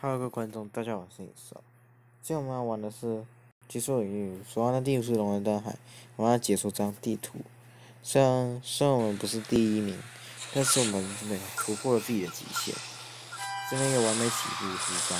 Hello，各位观众，大家好，我是野兽。今天我们要玩的是解锁领域，所玩的地图是龙人灯海，我们要解锁这张地图。虽然我们不是第一名，但是我们真的突破了自己的极限。这边一个完美起步出发，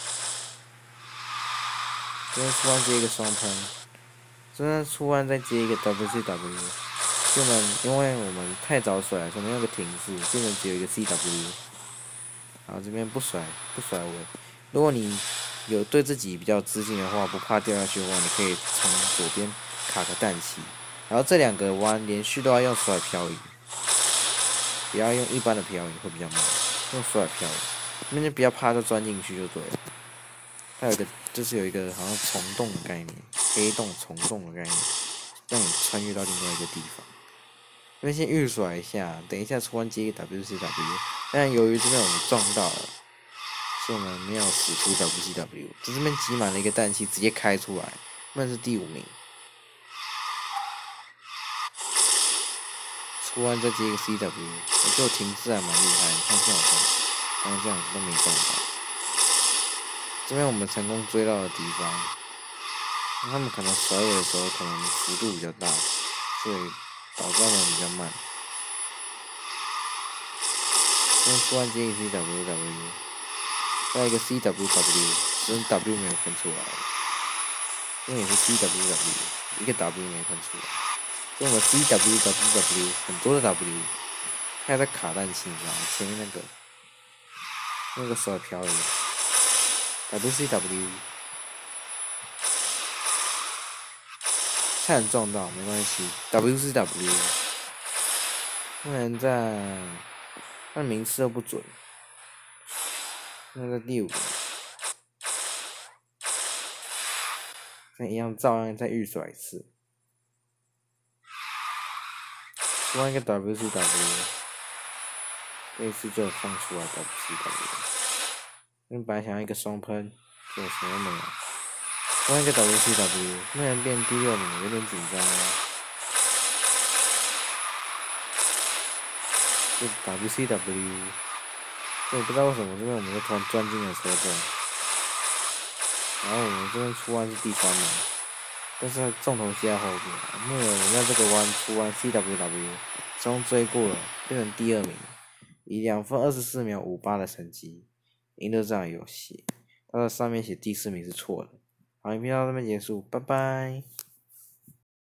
这边出弯接一个双喷，这边出弯再接一个 WCW。因为我们太早甩了，所以没有个停滞，变成只有一个 CW。然后这边不甩尾。如果你有对自己比较自信的话，不怕掉下去的话，你可以从左边卡个氮气，然后这两个弯连续都要用甩漂移，不要用一般的漂移会比较慢，用甩漂移，那就不要怕就钻进去就对了。它有一个就是有一个好像虫洞的概念，黑洞虫洞的概念，让你穿越到另外一个地方。这边先预甩一下，等一下出弯接一个 WCW， 但由于这边我们撞到了，所以我们没有使出 WCW， 这边挤满了一个氮气，直接开出来，那是第5名。出弯再接一个 CW， 我觉得我停滞还蛮厉害，你看这样刚刚这样子都没撞到。这边我们成功追到的地方，他们可能甩尾的时候可能幅度比较大，所以导致他们比较慢。这边出弯接一个 CW， 再一个 CWW， 只是 W 没有分出来，这边也是 CWW， 一个 W 没分出来。所以我们 CWW 很多的 W， 还在卡氮气，你知道吗？前面那个甩漂移 WCW。差点撞到，没关系。WCW， 不然在那名次都不准。那个第5，那一样照样再预甩一次。出完一个 WCW， 这一次就放出来 WCW。因为本来想要一个双喷，结果什么都没有。出完一个 WCW， 那人变第6名，有点紧张啊。就 WCW， 我不知道为什么这边我们就突然钻进了车阵，然后我们这边出弯是第3名，但是重头戏在后面，因为我们在这个弯出弯 CWW， 成功追过了，变成第2名，以2分24秒58的成绩赢得这场游戏。它的上面写第4名是错的。好，影片到这边结束，拜拜。